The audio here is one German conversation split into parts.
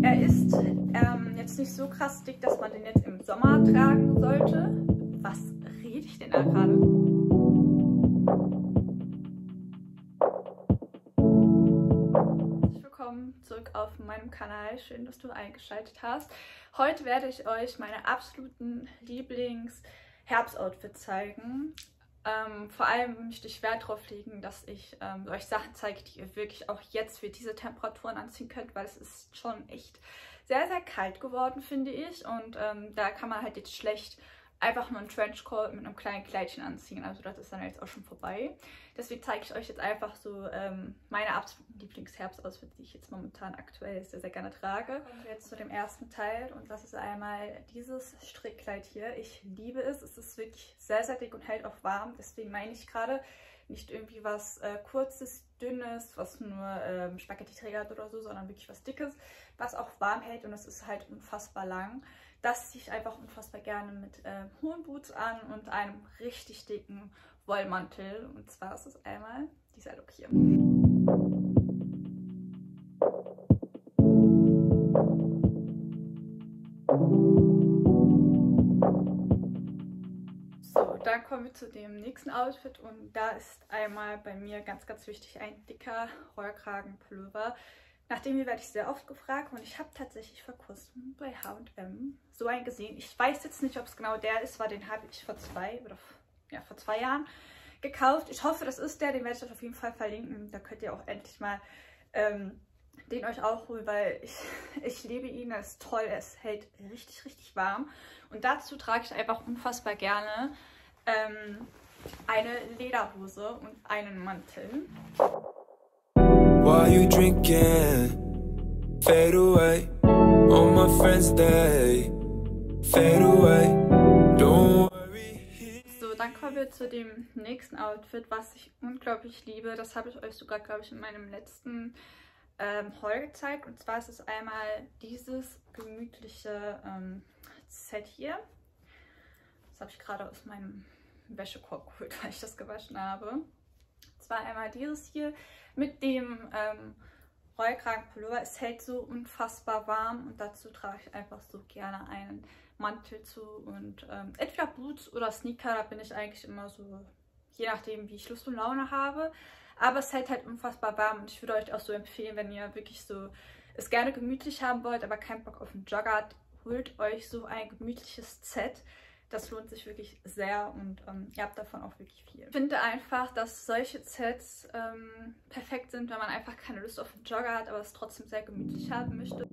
Er ist jetzt nicht so krass dick, dass man den jetzt im Sommer tragen sollte. Was rede ich denn da gerade? Herzlich willkommen zurück auf meinem Kanal. Schön, dass du eingeschaltet hast. Heute werde ich euch meine absoluten Lieblings-Herbstoutfits zeigen. Vor allem möchte ich Wert darauf legen, dass ich euch Sachen zeige, die ihr wirklich auch jetzt für diese Temperaturen anziehen könnt, weil es ist schon echt sehr, sehr kalt geworden, finde ich. Und da kann man halt jetzt schlecht einfach nur einen Trenchcoat mit einem kleinen Kleidchen anziehen. Also das ist dann jetzt auch schon vorbei. Deswegen zeige ich euch jetzt einfach so meine absoluten Lieblings-Herbstoutfits, die ich jetzt momentan aktuell sehr, sehr gerne trage. Kommen wir jetzt zu dem ersten Teil und das ist einmal dieses Strickkleid hier. Ich liebe es. Es ist wirklich sehr, sehr dick und hält auch warm. Deswegen meine ich gerade nicht irgendwie was Kurzes, Dünnes, was nur Spaghetti trägert oder so, sondern wirklich was Dickes, was auch warm hält und es ist halt unfassbar lang. Das ziehe ich einfach unfassbar gerne mit hohen Boots an und einem richtig dicken Wollmantel. Und zwar ist es einmal dieser Look hier. So, dann kommen wir zu dem nächsten Outfit und da ist einmal bei mir ganz, ganz wichtig ein dicker Rollkragenpullover. Nach dem hier werde ich sehr oft gefragt und ich habe tatsächlich vor kurzem bei H&M so einen gesehen. Ich weiß jetzt nicht, ob es genau der ist, weil den habe ich vor zwei Jahren gekauft. Ich hoffe, das ist der, den werde ich euch auf jeden Fall verlinken. Da könnt ihr auch endlich mal den euch auch holen, weil ich liebe ihn, er ist toll, es hält richtig, richtig warm. Und dazu trage ich einfach unfassbar gerne eine Lederhose und einen Mantel. While you drinking, fade away. All my friends they fade away. Don't worry. So, dann kommen wir zu dem nächsten Outfit, was ich unglaublich liebe. Das habe ich euch sogar, glaube ich, in meinem letzten Haul gezeigt. Und zwar ist es einmal dieses gemütliche Set hier. Das habe ich gerade aus meinem Wäschekorb geholt, weil ich das gewaschen habe. Und zwar einmal dieses hier mit dem Rollkragenpullover. Es hält so unfassbar warm und dazu trage ich einfach so gerne einen Mantel zu und entweder Boots oder Sneaker, da bin ich eigentlich immer so, je nachdem wie ich Lust und Laune habe. Aber es hält halt unfassbar warm und ich würde euch auch so empfehlen, wenn ihr wirklich so es gerne gemütlich haben wollt, aber keinen Bock auf einen Jogger habt, holt euch so ein gemütliches Set. Das lohnt sich wirklich sehr und ihr habt davon auch wirklich viel. Ich finde einfach, dass solche Sets perfekt sind, wenn man einfach keine Lust auf einen Jogger hat, aber es trotzdem sehr gemütlich haben möchte.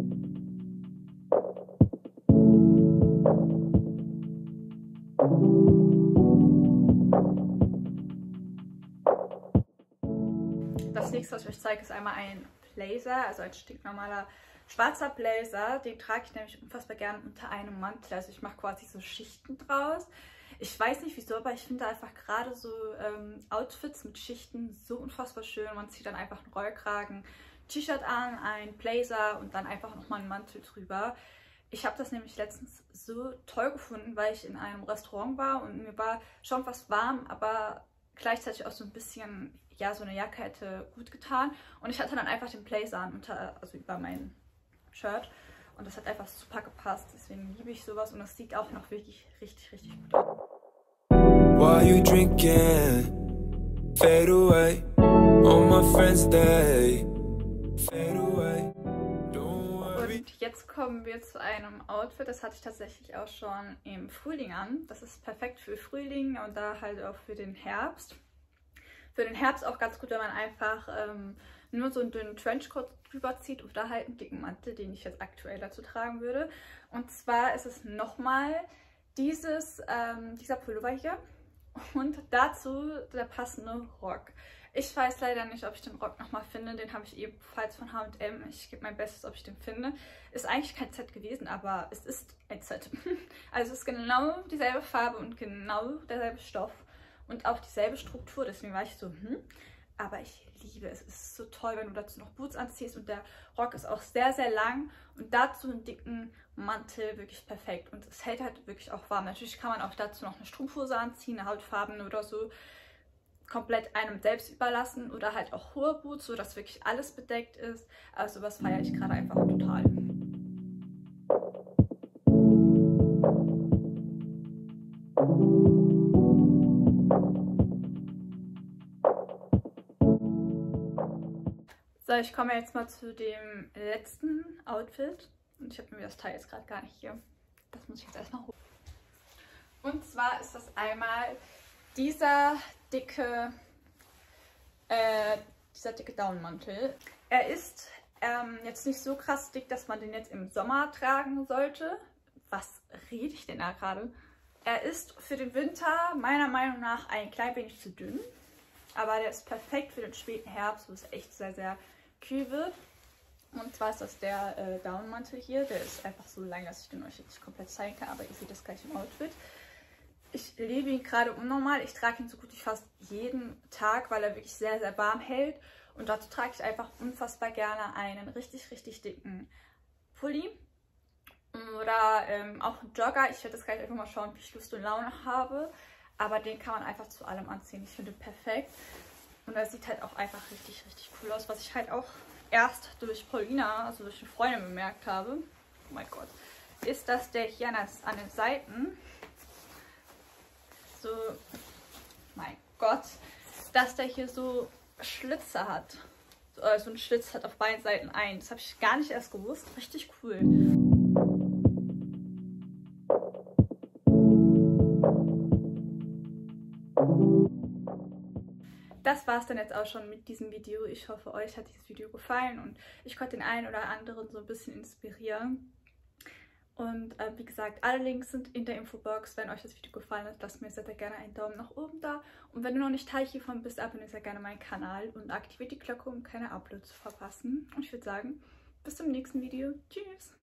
Das nächste, was ich euch zeige, ist einmal ein Blazer, also ein stinknormaler schwarzer Blazer. Den trage ich nämlich unfassbar gerne unter einem Mantel. Also ich mache quasi so Schichten draus. Ich weiß nicht wieso, aber ich finde einfach gerade so Outfits mit Schichten so unfassbar schön. Man zieht dann einfach einen Rollkragen, T-Shirt an, ein Blazer und dann einfach nochmal einen Mantel drüber. Ich habe das nämlich letztens so toll gefunden, weil ich in einem Restaurant war und mir war schon was warm, aber gleichzeitig auch so ein bisschen, ja, so eine Jacke hätte gut getan. Und ich hatte dann einfach den Blazer an, also über mein Shirt. Und das hat einfach super gepasst. Deswegen liebe ich sowas und das sieht auch noch wirklich richtig, richtig gut aus. While you drinking, fade away. All my friends they fade away. Don't worry. Und jetzt kommen wir zu einem Outfit, das hatte ich tatsächlich auch schon im Frühling an. Das ist perfekt für Frühling und da halt auch für den Herbst. Für den Herbst auch ganz gut, wenn man einfach nur so einen dünnen Trenchcoat drüber zieht oder halt einen dicken Mantel, den ich jetzt aktuell dazu tragen würde. Und zwar ist es nochmal dieser Pullover hier und dazu der passende Rock. Ich weiß leider nicht, ob ich den Rock nochmal finde. Den habe ich ebenfalls von H&M. Ich gebe mein Bestes, ob ich den finde. Ist eigentlich kein Set gewesen, aber es ist ein Set. Also es ist genau dieselbe Farbe und genau derselbe Stoff und auch dieselbe Struktur. Deswegen war ich so, aber ich liebe es. Es ist so toll, wenn du dazu noch Boots anziehst und der Rock ist auch sehr, sehr lang und dazu einen dicken Mantel, wirklich perfekt. Und es hält halt wirklich auch warm. Natürlich kann man auch dazu noch eine Strumpfhose anziehen, eine hautfarbene oder so. komplett einem selbst überlassen oder halt auch hohe Boots, so dass wirklich alles bedeckt ist. Also was feiere ich gerade einfach total. So, ich komme jetzt mal zu dem letzten Outfit. Und ich habe mir das Teil jetzt gerade gar nicht hier. Das muss ich jetzt erstmal holen. Und zwar ist das einmal dieser dicke Daunenmantel. Er ist jetzt nicht so krass dick, dass man den jetzt im Sommer tragen sollte. Was rede ich denn da gerade? Er ist für den Winter meiner Meinung nach ein klein wenig zu dünn. Aber der ist perfekt für den späten Herbst, wo es echt sehr, sehr kühl wird. Und zwar ist das der Daunenmantel hier. Der ist einfach so lang, dass ich den euch jetzt nicht komplett zeigen kann, aber ihr seht das gleich im Outfit. Ich liebe ihn gerade unnormal. Ich trage ihn so gut wie fast jeden Tag, weil er wirklich sehr, sehr warm hält. Und dazu trage ich einfach unfassbar gerne einen richtig, richtig dicken Pulli. Oder auch einen Jogger. Ich werde das gleich einfach mal schauen, wie ich Lust und Laune habe. Aber den kann man einfach zu allem anziehen. Ich finde perfekt. Und er sieht halt auch einfach richtig, richtig cool aus. Was ich halt auch erst durch Paulina, also durch eine Freundin bemerkt habe, oh mein Gott, ist, dass der hier an den Seiten so, mein Gott, dass der hier so Schlitze hat. So einen Schlitz hat auf beiden Seiten ein. Das habe ich gar nicht erst gewusst. Richtig cool. Das war es dann jetzt auch schon mit diesem Video. Ich hoffe, euch hat dieses Video gefallen und ich konnte den einen oder anderen so ein bisschen inspirieren. Und wie gesagt, alle Links sind in der Infobox. Wenn euch das Video gefallen hat, lasst mir sehr, sehr gerne einen Daumen nach oben da. Und wenn du noch nicht Teil hiervon bist, abonniere sehr gerne meinen Kanal und aktiviert die Glocke, um keine Uploads zu verpassen. Und ich würde sagen, bis zum nächsten Video. Tschüss!